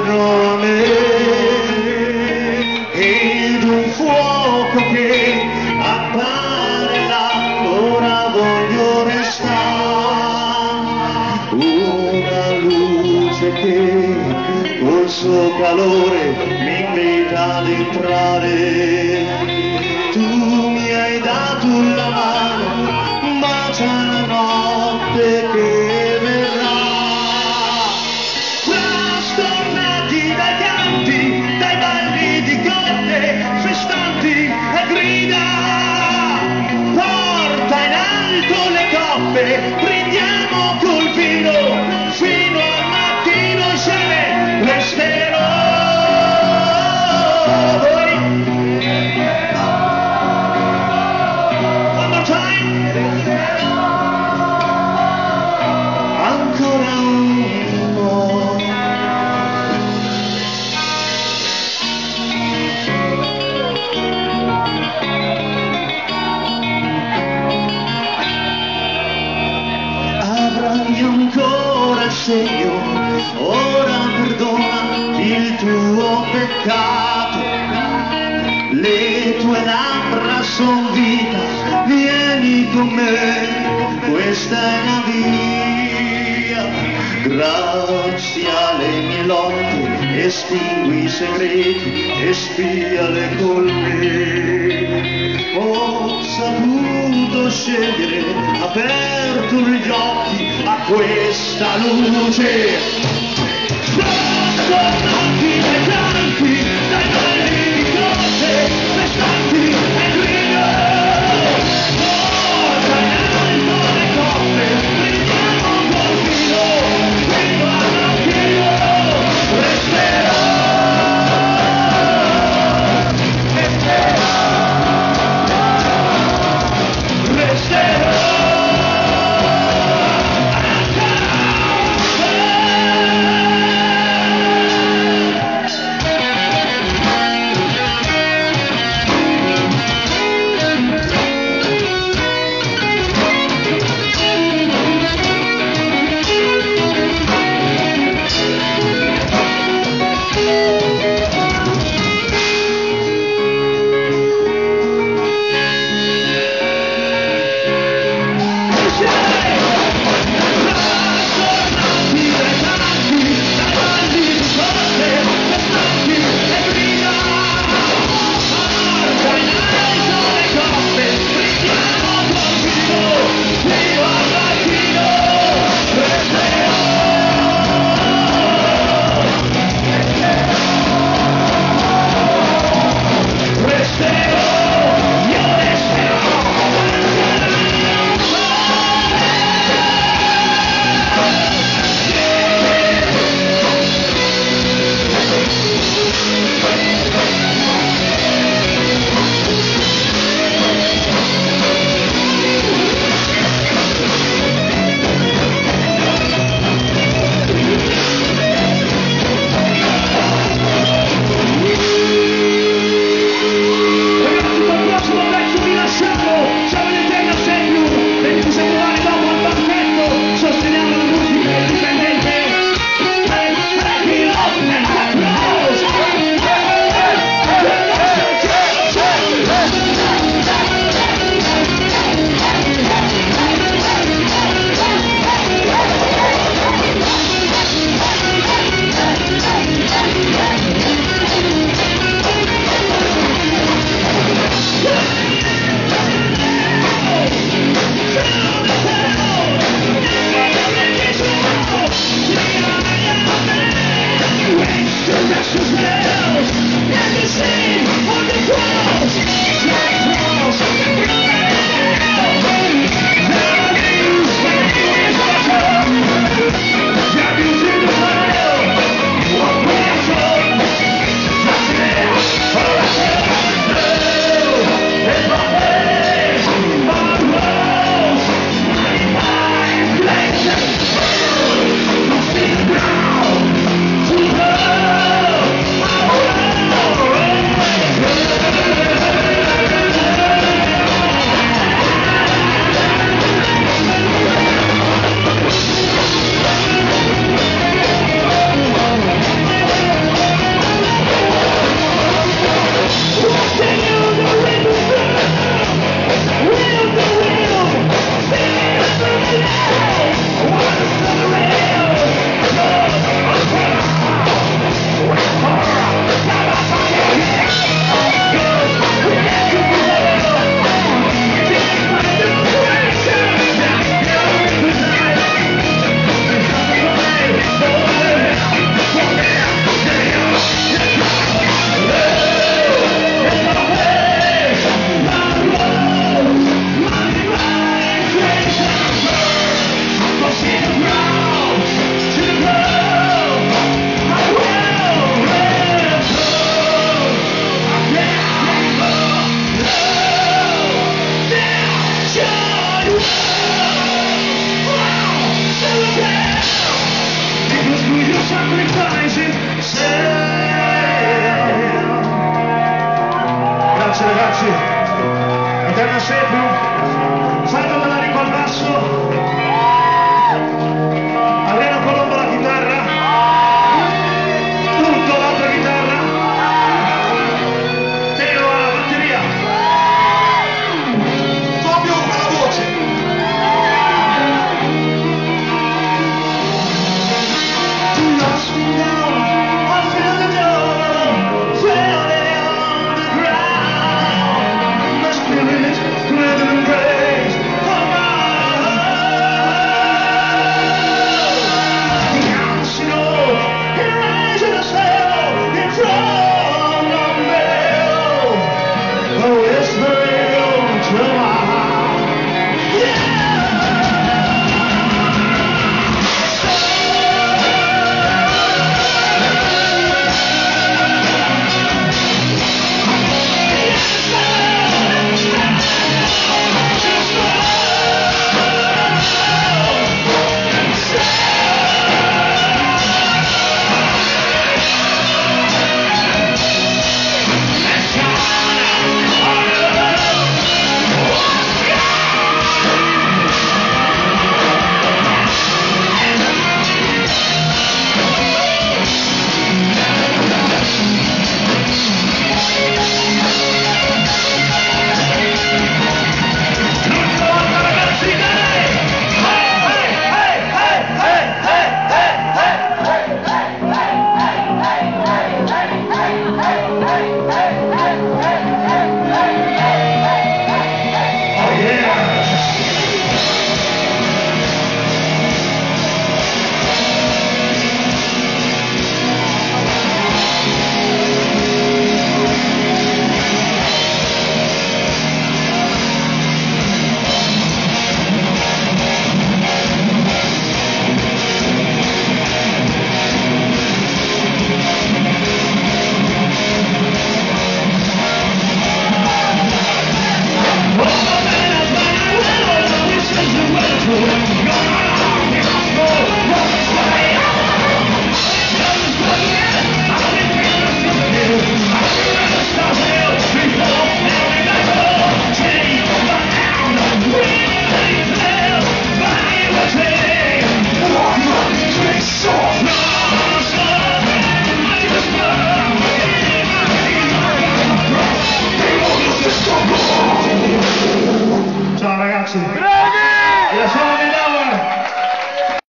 attorno a me ed un fuoco che appare là, ora voglio restare, una luce che col suo calore mi invita ad entrare. Tu mi hai dato la mano, bacia la notte che verrà. Trastornati dai canti, dai balli di cotte, festanti e grida. Porta in alto le coppe, brindiamo col vino, fino al mattino insieme resterò. One more time. Ancora un po'. Avrai ancora il segno, ora perdona il tuo peccato. Le tue labbra son vita, vieni con me, questa è la via. Grazie alle mie lotte, estingui i segreti e spiale con me. Ho saputo scegliere, aperto gli occhi a questa luce. Trastornati dai canti, dai balli di cotte, festanti e grido. Porta in alto le coppe, brindiamo col vino, fino al mattino resterò. ragazzi, Eterna Sepium, salto melodico al basso, Adriano Colombo alla chitarra, tutto l'altra chitarra, Teo alla batteria, Fabio alla voce. Lost me down, I feel the door, failing on the ground. My spirit driven and praise of my heart. The council, it rises a sail in front of me. A whispering to my heart. Yeah. Ciao ragazzi.